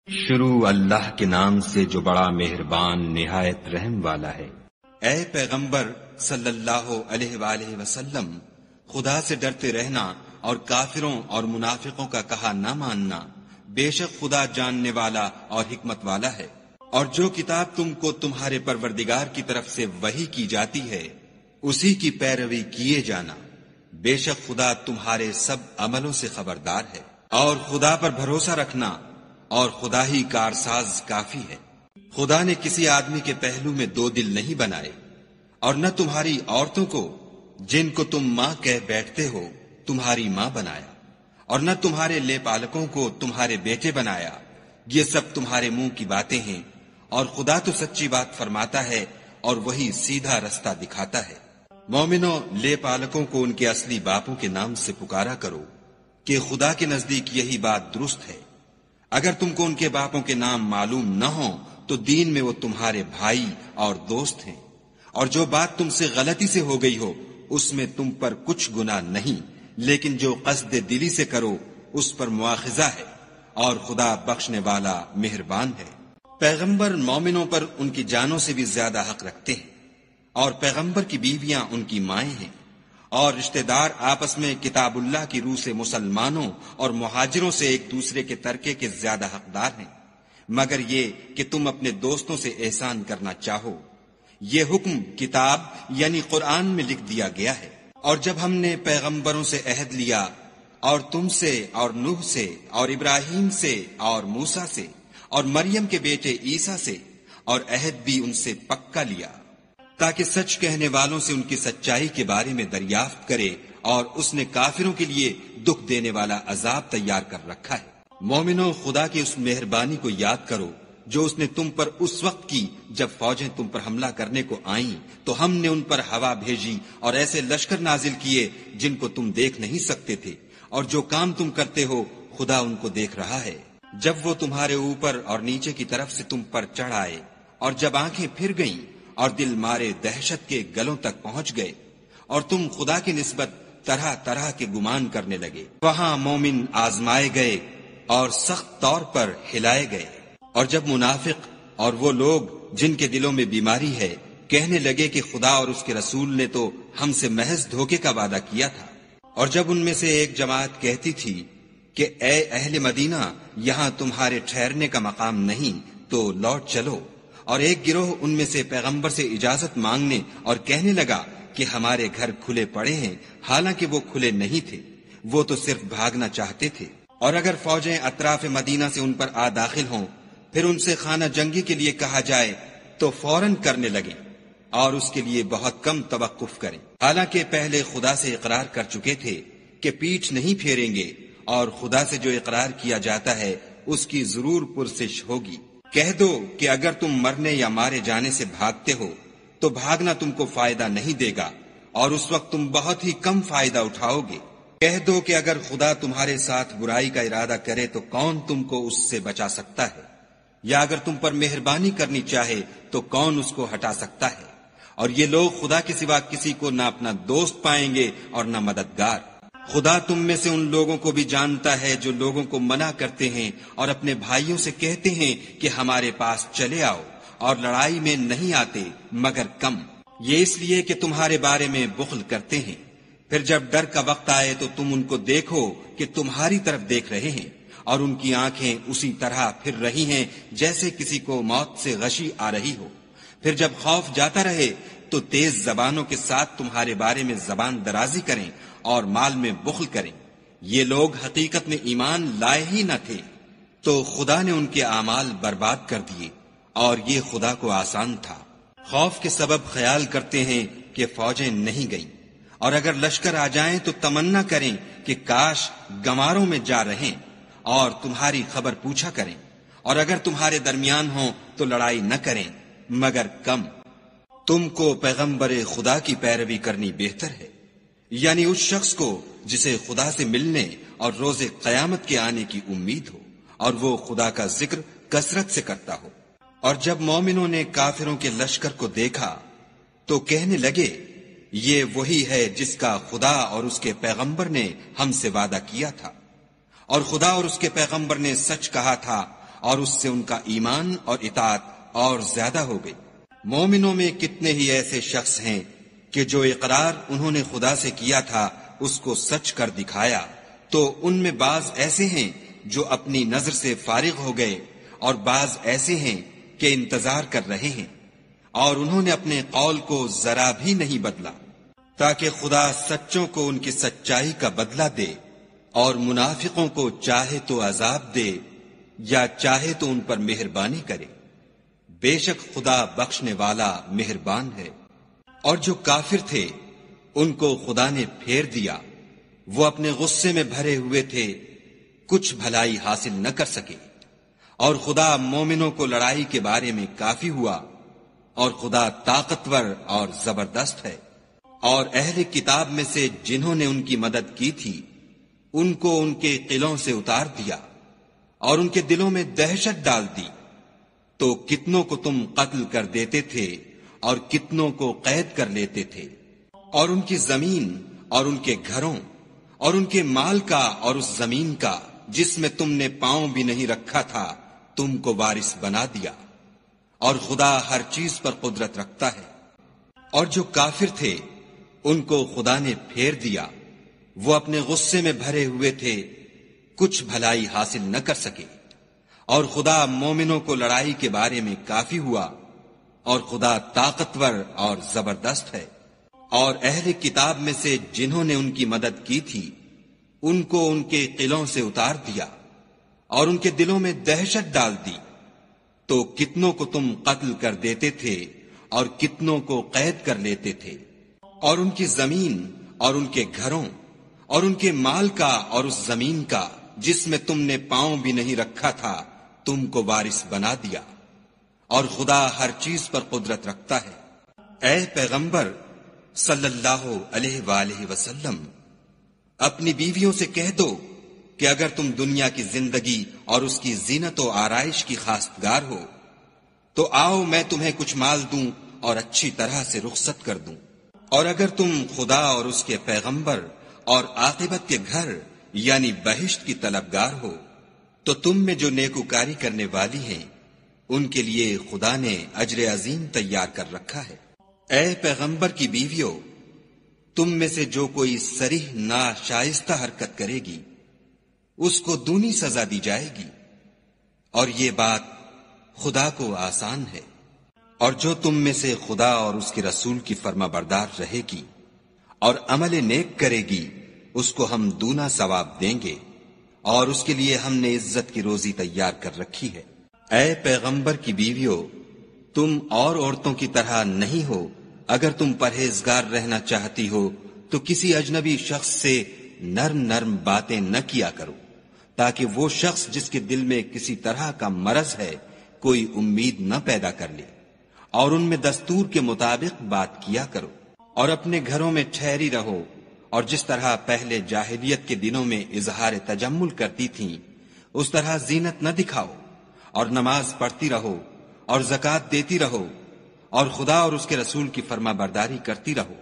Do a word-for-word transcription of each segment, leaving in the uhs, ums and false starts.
شروع اللہ کے نام سے جو بڑا مہربان نہایت رحم والا ہے۔ اے پیغمبر صلی اللہ علیہ وآلہ وسلم، خدا سے ڈرتے رہنا اور کافروں اور منافقوں کا کہا نہ ماننا، بے شک خدا جاننے والا اور حکمت والا ہے۔ اور جو کتاب تم کو تمہارے پروردگار کی طرف سے وحی کی جاتی ہے اسی کی پیروی کیے جانا، بے شک خدا تمہارے سب عملوں سے خبردار ہے۔ اور خدا پر بھروسہ رکھنا، اور خدا ہی کارساز کافی ہے۔ خدا نے کسی آدمی کے پہلو میں دو دل نہیں بنائے، اور نہ تمہاری عورتوں کو جن کو تم ماں کہہ بیٹھتے ہو تمہاری ماں بنایا، اور نہ تمہارے لے پالکوں کو تمہارے بیٹے بنایا۔ یہ سب تمہارے منہ کی باتیں ہیں، اور خدا تو سچی بات فرماتا ہے اور وہی سیدھا رستہ دکھاتا ہے۔ مومنوں، لے پالکوں کو ان کے اصلی باپوں کے نام سے پکارا کرو کہ خدا کے نزدیک یہی بات درست ہے۔ اگر تم کو ان کے باپوں کے نام معلوم نہ ہوں تو دین میں وہ تمہارے بھائی اور دوست ہیں، اور جو بات تم سے غلطی سے ہو گئی ہو اس میں تم پر کچھ گناہ نہیں، لیکن جو قصد دلی سے کرو اس پر مواخذہ ہے، اور خدا بخشنے والا مہربان ہے۔ پیغمبر مومنوں پر ان کی جانوں سے بھی زیادہ حق رکھتے ہیں، اور پیغمبر کی بیویاں ان کی مائیں ہیں، اور رشتہ دار آپس میں کتاب اللہ کی روح سے مسلمانوں اور مہاجروں سے ایک دوسرے کے ترکے کے زیادہ حقدار ہیں، مگر یہ کہ تم اپنے دوستوں سے احسان کرنا چاہو۔ یہ حکم کتاب یعنی قرآن میں لکھ دیا گیا ہے۔ اور جب ہم نے پیغمبروں سے عہد لیا، اور تم سے اور نوح سے اور ابراہیم سے اور موسیٰ سے اور مریم کے بیٹے عیسیٰ سے، اور عہد بھی ان سے پکا لیا تاکہ سچ کہنے والوں سے ان کی سچائی کے بارے میں دریافت کرے، اور اس نے کافروں کے لیے دکھ دینے والا عذاب تیار کر رکھا ہے۔ مومنوں، خدا کی اس مہربانی کو یاد کرو جو اس نے تم پر اس وقت کی جب فوجیں تم پر حملہ کرنے کو آئیں تو ہم نے ان پر ہوا بھیجی اور ایسے لشکر نازل کیے جن کو تم دیکھ نہیں سکتے تھے، اور جو کام تم کرتے ہو خدا ان کو دیکھ رہا ہے۔ جب وہ تمہارے اوپر اور نیچے کی طرف سے تم پر چڑھ آئے، اور جب آنکھیں پھر گئیں اور دل مارے دہشت کے گلوں تک پہنچ گئے، اور تم خدا کی نسبت طرح طرح کے گمان کرنے لگے، وہاں مومن آزمائے گئے اور سخت طور پر ہلائے گئے۔ اور جب منافق اور وہ لوگ جن کے دلوں میں بیماری ہے کہنے لگے کہ خدا اور اس کے رسول نے تو ہم سے محض دھوکے کا وعدہ کیا تھا، اور جب ان میں سے ایک جماعت کہتی تھی کہ اے اہل مدینہ، یہاں تمہارے ٹھہرنے کا مقام نہیں تو لوٹ چلو، اور ایک گروہ ان میں سے پیغمبر سے اجازت مانگنے اور کہنے لگا کہ ہمارے گھر کھلے پڑے ہیں، حالانکہ وہ کھلے نہیں تھے، وہ تو صرف بھاگنا چاہتے تھے۔ اور اگر فوجیں اطراف مدینہ سے ان پر آ داخل ہوں، پھر ان سے خانہ جنگی کے لیے کہا جائے تو فوراً کرنے لگیں، اور اس کے لیے بہت کم توقف کریں، حالانکہ پہلے خدا سے اقرار کر چکے تھے کہ پیٹھ نہیں پھیریں گے، اور خدا سے جو اقرار کیا جاتا ہے اس کی ضرور پرسش ہوگی۔ کہہ دو کہ اگر تم مرنے یا مارے جانے سے بھاگتے ہو تو بھاگنا تم کو فائدہ نہیں دے گا، اور اس وقت تم بہت ہی کم فائدہ اٹھاؤ گے۔ کہہ دو کہ اگر خدا تمہارے ساتھ برائی کا ارادہ کرے تو کون تم کو اس سے بچا سکتا ہے، یا اگر تم پر مہربانی کرنی چاہے تو کون اس کو ہٹا سکتا ہے۔ اور یہ لوگ خدا کے سوا کسی کو نہ اپنا دوست پائیں گے اور نہ مددگار۔ خدا تم میں سے ان لوگوں کو بھی جانتا ہے جو لوگوں کو منع کرتے ہیں اور اپنے بھائیوں سے کہتے ہیں کہ ہمارے پاس چلے آؤ، اور لڑائی میں نہیں آتے مگر کم، یہ اس لیے کہ تمہارے بارے میں بخل کرتے ہیں۔ پھر جب ڈر کا وقت آئے تو تم ان کو دیکھو کہ تمہاری طرف دیکھ رہے ہیں، اور ان کی آنکھیں اسی طرح پھر رہی ہیں جیسے کسی کو موت سے غشی آ رہی ہو۔ پھر جب خوف جاتا رہے تو تیز زبانوں کے ساتھ تمہارے بارے میں زبان درازی کریں اور مال میں بخل کریں۔ یہ لوگ حقیقت میں ایمان لائے ہی نہ تھے، تو خدا نے ان کے اعمال برباد کر دیے، اور یہ خدا کو آسان تھا۔ خوف کے سبب خیال کرتے ہیں کہ فوجیں نہیں گئیں، اور اگر لشکر آ جائیں تو تمنا کریں کہ کاش گماروں میں جا رہیں، اور تمہاری خبر پوچھا کریں، اور اگر تمہارے درمیان ہوں تو لڑائی نہ کریں مگر کم۔ تم کو پیغمبر خدا کی پیروی کرنی بہتر ہے، یعنی اس شخص کو جسے خدا سے ملنے اور روز قیامت کے آنے کی امید ہو، اور وہ خدا کا ذکر کثرت سے کرتا ہو۔ اور جب مومنوں نے کافروں کے لشکر کو دیکھا تو کہنے لگے یہ وہی ہے جس کا خدا اور اس کے پیغمبر نے ہم سے وعدہ کیا تھا، اور خدا اور اس کے پیغمبر نے سچ کہا تھا، اور اس سے ان کا ایمان اور اطاعت اور زیادہ ہو گئی۔ مومنوں میں کتنے ہی ایسے شخص ہیں کہ جو اقرار انہوں نے خدا سے کیا تھا اس کو سچ کر دکھایا، تو ان میں بعض ایسے ہیں جو اپنی نظر سے فارغ ہو گئے اور بعض ایسے ہیں کہ انتظار کر رہے ہیں، اور انہوں نے اپنے قول کو ذرا بھی نہیں بدلا، تاکہ خدا سچوں کو ان کی سچائی کا بدلہ دے اور منافقوں کو چاہے تو عذاب دے یا چاہے تو ان پر مہربانی کرے۔ بے شک خدا بخشنے والا مہربان ہے۔ اور جو کافر تھے ان کو خدا نے پھیر دیا، وہ اپنے غصے میں بھرے ہوئے تھے، کچھ بھلائی حاصل نہ کر سکے، اور خدا مومنوں کو لڑائی کے بارے میں کافی ہوا، اور خدا طاقتور اور زبردست ہے۔ اور اہل کتاب میں سے جنہوں نے ان کی مدد کی تھی ان کو ان کے قلعوں سے اتار دیا اور ان کے دلوں میں دہشت ڈال دی، تو کتنوں کو تم قتل کر دیتے تھے اور کتنوں کو قید کر لیتے تھے، اور ان کی زمین اور ان کے گھروں اور ان کے مال کا اور اس زمین کا جس میں تم نے پاؤں بھی نہیں رکھا تھا تم کو وارث بنا دیا، اور خدا ہر چیز پر قدرت رکھتا ہے۔ اور جو کافر تھے ان کو خدا نے پھیر دیا، وہ اپنے غصے میں بھرے ہوئے تھے، کچھ بھلائی حاصل نہ کر سکے، اور خدا مومنوں کو لڑائی کے بارے میں کافی ہوا، اور خدا طاقتور اور زبردست ہے۔ اور اہل کتاب میں سے جنہوں نے ان کی مدد کی تھی ان کو ان کے قلعوں سے اتار دیا اور ان کے دلوں میں دہشت ڈال دی، تو کتنوں کو تم قتل کر دیتے تھے اور کتنوں کو قید کر لیتے تھے، اور ان کی زمین اور ان کے گھروں اور ان کے مال کا اور اس زمین کا جس میں تم نے پاؤں بھی نہیں رکھا تھا تم کو وارث بنا دیا، اور خدا ہر چیز پر قدرت رکھتا ہے۔ اے پیغمبر صلی اللہ علیہ وآلہ وسلم، اپنی بیویوں سے کہہ دو کہ اگر تم دنیا کی زندگی اور اس کی زینت و آرائش کی خواستگار ہو تو آؤ میں تمہیں کچھ مال دوں اور اچھی طرح سے رخصت کر دوں، اور اگر تم خدا اور اس کے پیغمبر اور عاقبت کے گھر یعنی بہشت کی طلبگار ہو تو تم میں جو نیکوکاری کرنے والی ہیں ان کے لیے خدا نے اجر عظیم تیار کر رکھا ہے۔ اے پیغمبر کی بیویوں، تم میں سے جو کوئی صریح ناشائستہ حرکت کرے گی اس کو دونی سزا دی جائے گی، اور یہ بات خدا کو آسان ہے۔ اور جو تم میں سے خدا اور اس کے رسول کی فرما بردار رہے گی اور عمل نیک کرے گی اس کو ہم دونا ثواب دیں گے، اور اس کے لیے ہم نے عزت کی روزی تیار کر رکھی ہے۔ اے پیغمبر کی بیویوں، تم اور عورتوں کی طرح نہیں ہو، اگر تم پرہیزگار رہنا چاہتی ہو تو کسی اجنبی شخص سے نرم نرم باتیں نہ کیا کرو، تاکہ وہ شخص جس کے دل میں کسی طرح کا مرض ہے کوئی امید نہ پیدا کر لے، اور ان میں دستور کے مطابق بات کیا کرو، اور اپنے گھروں میں ٹھہری رہو، اور جس طرح پہلے جاہلیت کے دنوں میں اظہار تجمل کرتی تھیں اس طرح زینت نہ دکھاؤ، اور نماز پڑھتی رہو اور زکوٰۃ دیتی رہو، اور خدا اور اس کے رسول کی فرما برداری کرتی رہو۔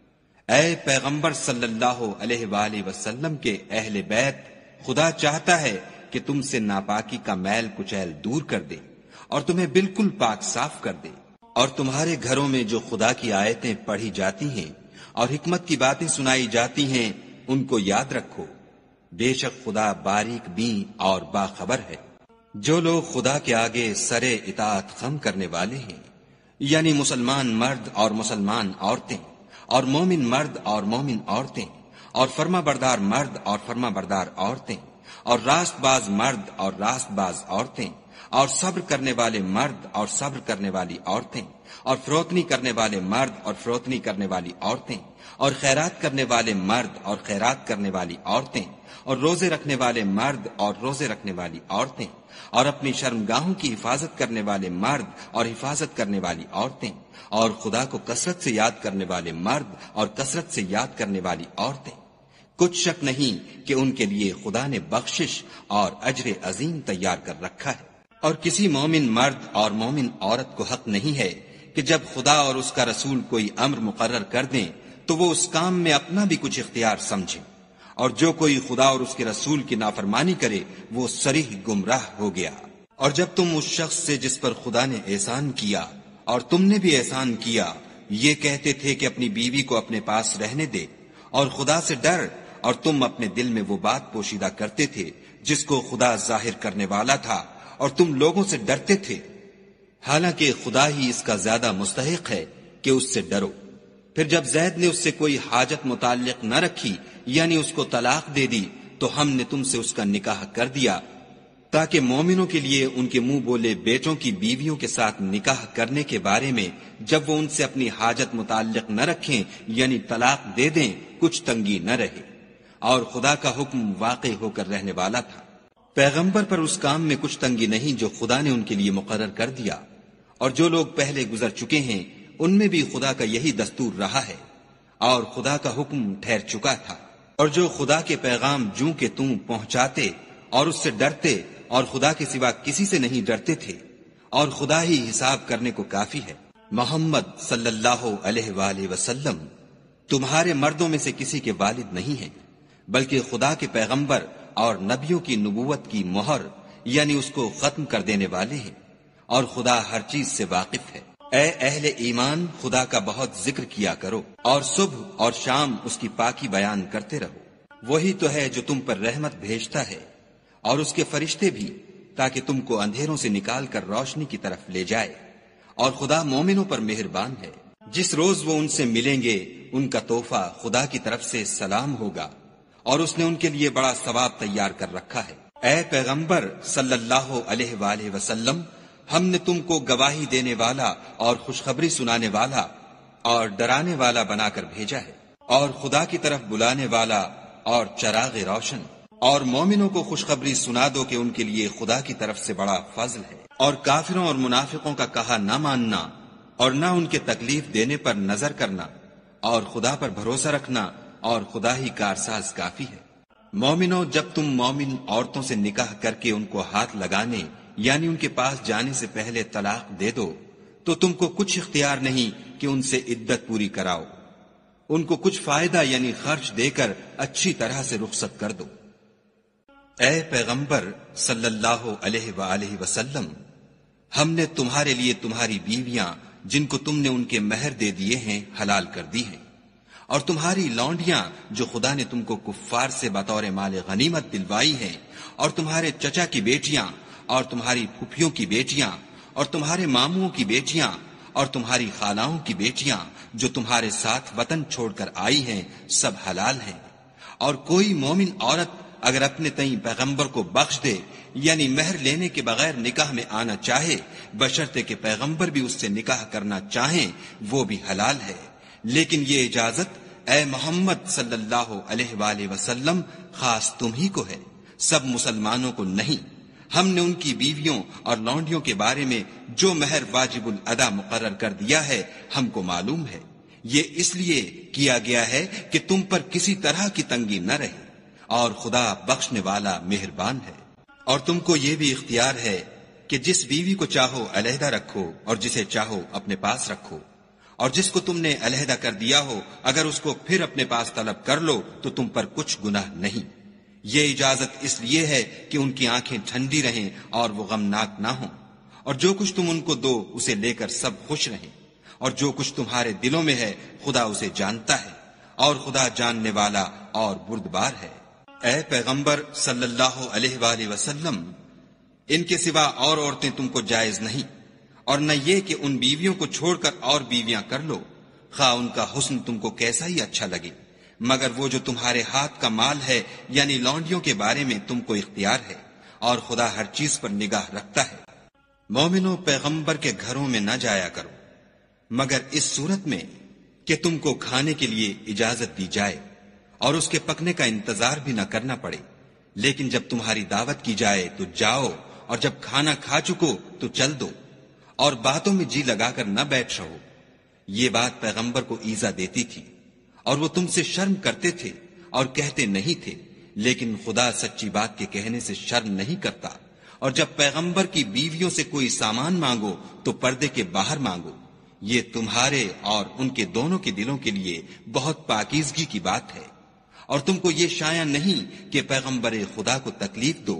اے پیغمبر صلی اللہ علیہ وآلہ وسلم کے اہل بیت، خدا چاہتا ہے کہ تم سے ناپاکی کا میل کچیل دور کر دے اور تمہیں بالکل پاک صاف کر دے، اور تمہارے گھروں میں جو خدا کی آیتیں پڑھی جاتی ہیں اور حکمت کی باتیں سنائی جاتی ہیں ان کو یاد رکھو، بے شک خدا باریک بین اور باخبر ہے۔ جو لوگ خدا کے آگے سرے اطاعت خم کرنے والے ہیں، یعنی مسلمان مرد اور مسلمان عورتیں، اور مومن مرد اور مومن عورتیں، اور فرما بردار مرد اور فرما بردار عورتیں، اور راست باز مرد اور راست باز عورتیں، اور صبر کرنے والے مرد اور صبر کرنے والی عورتیں، اور فروتنی کرنے والے مرد اور فروتنی کرنے والی عورتیں، اور خیرات کرنے والے مرد اور خیرات کرنے والی عورتیں، اور روزے رکھنے والے مرد اور روزے رکھنے والی عورتیں، اور اپنی شرمگاہوں کی حفاظت کرنے والے مرد اور حفاظت کرنے والی عورتیں، اور خدا کو کثرت سے یاد کرنے والے مرد اور کثرت سے یاد کرنے والی عورتیں۔ کچھ شک نہیں کہ ان کے لیے خدا نے بخشش اور اجر عظیم تیار کر رکھا ہے۔ اور کسی مومن مرد اور مومن عورت کو حق نہیں ہے کہ جب خدا اور اس کا رسول کوئی امر مقرر کر دیں تو وہ اس کام میں اپنا بھی کچھ اختیار سمجھے، اور جو کوئی خدا اور اس کے رسول کی نافرمانی کرے وہ صریح گمراہ ہو گیا۔ اور جب تم اس شخص سے جس پر خدا نے احسان کیا اور تم نے بھی احسان کیا یہ کہتے تھے کہ اپنی بیوی کو اپنے پاس رہنے دے اور خدا سے ڈر، اور تم اپنے دل میں وہ بات پوشیدہ کرتے تھے جس کو خدا ظاہر کرنے والا تھا اور تم لوگوں سے ڈرتے تھے، حالانکہ خدا ہی اس کا زیادہ مستحق ہے کہ اس سے ڈرو۔ پھر جب زید نے اس سے کوئی حاجت متعلق نہ رکھی یعنی اس کو طلاق دے دی تو ہم نے تم سے اس کا نکاح کر دیا تاکہ مومنوں کے لیے ان کے منہ بولے بیٹوں کی بیویوں کے ساتھ نکاح کرنے کے بارے میں جب وہ ان سے اپنی حاجت متعلق نہ رکھیں یعنی طلاق دے دیں کچھ تنگی نہ رہے، اور خدا کا حکم واقع ہو کر رہنے والا تھا۔ پیغمبر پر اس کام میں کچھ تنگی نہیں جو خدا نے ان کے لیے مقرر کر دیا، اور جو لوگ پہلے گزر چکے ہیں ان میں بھی خدا کا یہی دستور رہا ہے، اور خدا کا حکم ٹھہر چکا تھا۔ اور جو خدا کے پیغام جوں کہ تم پہنچاتے اور اس سے ڈرتے اور خدا کے سوا کسی سے نہیں ڈرتے تھے، اور خدا ہی حساب کرنے کو کافی ہے۔ محمد صلی اللہ علیہ وآلہ وسلم تمہارے مردوں میں سے کسی کے والد نہیں ہیں، بلکہ خدا کے پیغمبر اور نبیوں کی نبوت کی مہر یعنی اس کو ختم کر دینے والے ہیں، اور خدا ہر چیز سے واقف ہے۔ اے اہل ایمان، خدا کا بہت ذکر کیا کرو اور صبح اور شام اس کی پاکی بیان کرتے رہو، وہی تو ہے جو تم پر رحمت بھیجتا ہے اور اس کے فرشتے بھی، تاکہ تم کو اندھیروں سے نکال کر روشنی کی طرف لے جائے، اور خدا مومنوں پر مہربان ہے۔ جس روز وہ ان سے ملیں گے ان کا تحفہ خدا کی طرف سے سلام ہوگا، اور اس نے ان کے لیے بڑا ثواب تیار کر رکھا ہے۔ اے پیغمبر صلی اللہ علیہ وآلہ وسلم، ہم نے تم کو گواہی دینے والا اور خوشخبری سنانے والا اور ڈرانے والا بنا کر بھیجا ہے، اور خدا کی طرف بلانے والا اور چراغ روشن، اور مومنوں کو خوشخبری سنا دو کہ ان کے لیے خدا کی طرف سے بڑا فضل ہے۔ اور کافروں اور منافقوں کا کہا نہ ماننا اور نہ ان کے تکلیف دینے پر نظر کرنا، اور خدا پر بھروسہ رکھنا، اور خدا ہی کارساز کافی ہے۔ مومنوں، جب تم مومن عورتوں سے نکاح کر کے ان کو ہاتھ لگانے یعنی ان کے پاس جانے سے پہلے طلاق دے دو تو تم کو کچھ اختیار نہیں کہ ان سے عدت پوری کراؤ، ان کو کچھ فائدہ یعنی خرچ دے کر اچھی طرح سے رخصت کر دو۔ اے پیغمبر صلی اللہ علیہ وآلہ وسلم، ہم نے تمہارے لیے تمہاری بیویاں جن کو تم نے ان کے مہر دے دیے ہیں حلال کر دی ہیں، اور تمہاری لونڈیاں جو خدا نے تم کو کفار سے بطور مال غنیمت دلوائی ہیں، اور تمہارے چچا کی بیٹیاں اور تمہاری پھپھیوں کی بیٹیاں اور تمہارے ماموں کی بیٹیاں اور تمہاری خالاؤں کی بیٹیاں جو تمہارے ساتھ وطن چھوڑ کر آئی ہیں، سب حلال ہیں۔ اور کوئی مومن عورت اگر اپنے تئیں پیغمبر کو بخش دے یعنی مہر لینے کے بغیر نکاح میں آنا چاہے، بشرطے کہ پیغمبر بھی اس سے نکاح کرنا چاہیں، وہ بھی حلال ہے۔ لیکن یہ اجازت اے محمد صلی اللہ علیہ وآلہ وسلم خاص تم ہی کو ہے، سب مسلمانوں کو نہیں۔ ہم نے ان کی بیویوں اور لونڈیوں کے بارے میں جو مہر واجب الادا مقرر کر دیا ہے ہم کو معلوم ہے، یہ اس لیے کیا گیا ہے کہ تم پر کسی طرح کی تنگی نہ رہے، اور خدا بخشنے والا مہربان ہے۔ اور تم کو یہ بھی اختیار ہے کہ جس بیوی کو چاہو علیحدہ رکھو اور جسے چاہو اپنے پاس رکھو، اور جس کو تم نے علیحدہ کر دیا ہو اگر اس کو پھر اپنے پاس طلب کر لو تو تم پر کچھ گناہ نہیں۔ یہ اجازت اس لیے ہے کہ ان کی آنکھیں ٹھنڈی رہیں اور وہ غمناک نہ ہوں، اور جو کچھ تم ان کو دو اسے لے کر سب خوش رہیں، اور جو کچھ تمہارے دلوں میں ہے خدا اسے جانتا ہے، اور خدا جاننے والا اور بردبار ہے۔ اے پیغمبر صلی اللہ علیہ وآلہ وسلم، ان کے سوا اور عورتیں تم کو جائز نہیں، اور نہ یہ کہ ان بیویوں کو چھوڑ کر اور بیویاں کر لو، خواہ ان کا حسن تم کو کیسا ہی اچھا لگے، مگر وہ جو تمہارے ہاتھ کا مال ہے یعنی لونڈیوں کے بارے میں تم کو اختیار ہے، اور خدا ہر چیز پر نگاہ رکھتا ہے۔ مومنوں، پیغمبر کے گھروں میں نہ جایا کرو مگر اس صورت میں کہ تم کو کھانے کے لیے اجازت دی جائے اور اس کے پکنے کا انتظار بھی نہ کرنا پڑے، لیکن جب تمہاری دعوت کی جائے تو جاؤ، اور جب کھانا کھا چکو تو چل دو، اور باتوں میں جی لگا کر نہ بیٹھ رہو۔ یہ بات پیغمبر کو ایذا دیتی تھی، اور وہ تم سے شرم کرتے تھے اور کہتے نہیں تھے، لیکن خدا سچی بات کے کہنے سے شرم نہیں کرتا۔ اور جب پیغمبر کی بیویوں سے کوئی سامان مانگو تو پردے کے باہر مانگو، یہ تمہارے اور ان کے دونوں کے دلوں کے لیے بہت پاکیزگی کی بات ہے۔ اور تم کو یہ شایع نہیں کہ پیغمبر خدا کو تکلیف دو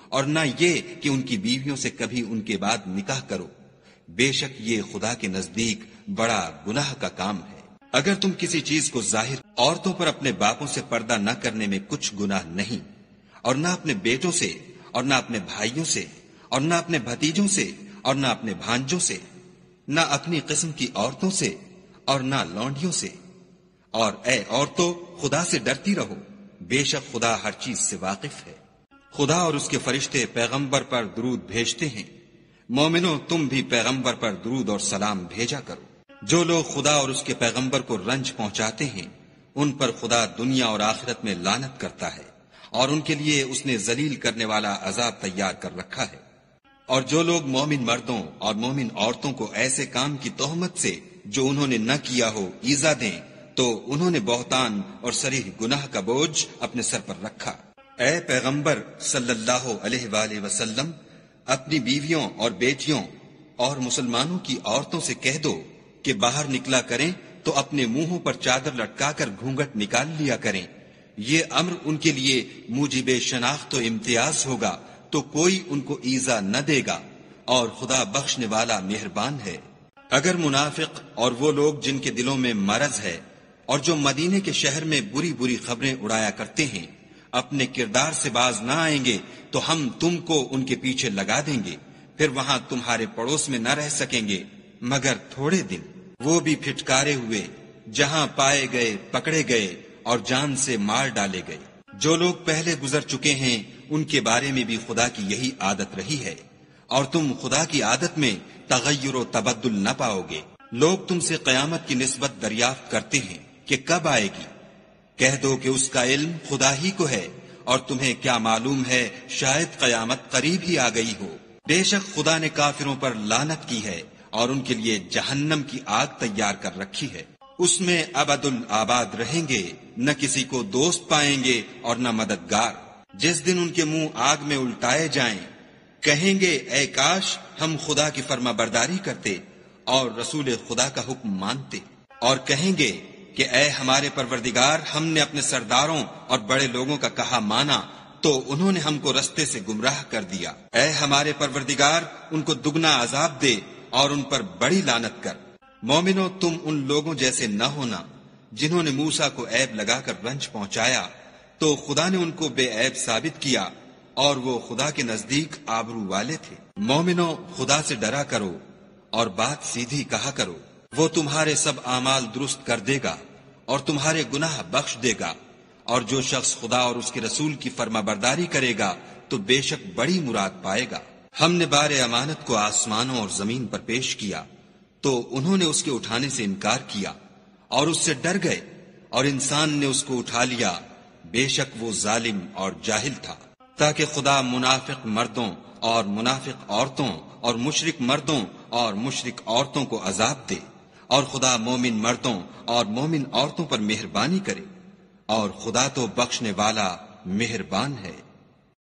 اور نہ یہ کہ ان کی بیویوں سے کبھی ان کے بعد نکاح کرو، بے شک یہ خدا کے نزدیک بڑا گناہ کا کام ہے۔ اگر تم کسی چیز کو ظاہر، عورتوں پر اپنے باپوں سے پردہ نہ کرنے میں کچھ گناہ نہیں، اور نہ اپنے بیٹوں سے، اور نہ اپنے بھائیوں سے، اور نہ اپنے بھتیجوں سے، اور نہ اپنے بھانجوں سے، نہ اپنی قسم کی عورتوں سے، اور نہ لونڈیوں سے۔ اور اے عورتوں، خدا سے ڈرتی رہو، بے شک خدا ہر چیز سے واقف ہے۔ خدا اور اس کے فرشتے پیغمبر پر درود بھیجتے ہیں، مومنو تم بھی پیغمبر پر درود اور سلام بھیجا کرو۔ جو لوگ خدا اور اس کے پیغمبر کو رنج پہنچاتے ہیں، ان پر خدا دنیا اور آخرت میں لعنت کرتا ہے، اور ان کے لیے اس نے ذلیل کرنے والا عذاب تیار کر رکھا ہے۔ اور جو لوگ مومن مردوں اور مومن عورتوں کو ایسے کام کی تہمت سے جو انہوں نے نہ کیا ہو ایذا دیں، تو انہوں نے بہتان اور صریح گناہ کا بوجھ اپنے سر پر رکھا۔ اے پیغمبر صلی اللہ علیہ وآلہ وسلم، اپنی بیویوں اور بیٹیوں اور مسلمانوں کی عورتوں سے کہہ دو کہ باہر نکلا کریں تو اپنے منہوں پر چادر لٹکا کر گھونگھٹ نکال لیا کریں، یہ امر ان کے لیے موجب شناخت و امتیاز ہوگا تو کوئی ان کو ایذا نہ دے گا، اور خدا بخشنے والا مہربان ہے۔ اگر منافق اور وہ لوگ جن کے دلوں میں مرض ہے اور جو مدینے کے شہر میں بری بری خبریں اڑایا کرتے ہیں اپنے کردار سے باز نہ آئیں گے تو ہم تم کو ان کے پیچھے لگا دیں گے، پھر وہاں تمہارے پڑوس میں نہ رہ سکیں گے مگر تھوڑے دن، وہ بھی پھٹکارے ہوئے، جہاں پائے گئے پکڑے گئے اور جان سے مار ڈالے گئے۔ جو لوگ پہلے گزر چکے ہیں ان کے بارے میں بھی خدا کی یہی عادت رہی ہے، اور تم خدا کی عادت میں تغیر و تبدل نہ پاؤ گے۔ لوگ تم سے قیامت کی نسبت دریافت کرتے ہیں کہ کب آئے گی، کہہ دو کہ اس کا علم خدا ہی کو ہے، اور تمہیں کیا معلوم ہے شاید قیامت قریب ہی آ گئی ہو۔ بے شک خدا نے کافروں پر لعنت کی ہے اور ان کے لیے جہنم کی آگ تیار کر رکھی ہے، اس میں ابد الآباد رہیں گے، نہ کسی کو دوست پائیں گے اور نہ مددگار۔ جس دن ان کے منہ آگ میں الٹائے جائیں، کہیں گے اے کاش ہم خدا کی فرما برداری کرتے اور رسول خدا کا حکم مانتے، اور کہیں گے کہ اے ہمارے پروردگار، ہم نے اپنے سرداروں اور بڑے لوگوں کا کہا مانا تو انہوں نے ہم کو رستے سے گمراہ کر دیا۔ اے ہمارے پروردگار، ان کو دگنا عذاب دے اور ان پر بڑی لعنت کر۔ مومنو تم ان لوگوں جیسے نہ ہونا جنہوں نے موسیٰ کو عیب لگا کر رنج پہنچایا، تو خدا نے ان کو بے عیب ثابت کیا اور وہ خدا کے نزدیک آبرو والے تھے۔ مومنو خدا سے ڈرا کرو اور بات سیدھی کہا کرو، وہ تمہارے سب اعمال درست کر دے گا اور تمہارے گناہ بخش دے گا، اور جو شخص خدا اور اس کے رسول کی فرما برداری کرے گا تو بے شک بڑی مراد پائے گا۔ ہم نے بار امانت کو آسمانوں اور زمین پر پیش کیا تو انہوں نے اس کے اٹھانے سے انکار کیا اور اس سے ڈر گئے، اور انسان نے اس کو اٹھا لیا، بے شک وہ ظالم اور جاہل تھا، تاکہ خدا منافق مردوں اور منافق عورتوں اور مشرک مردوں اور مشرک عورتوں کو عذاب دے، اور خدا مومن مردوں اور مومن عورتوں پر مہربانی کرے، اور خدا تو بخشنے والا مہربان ہے۔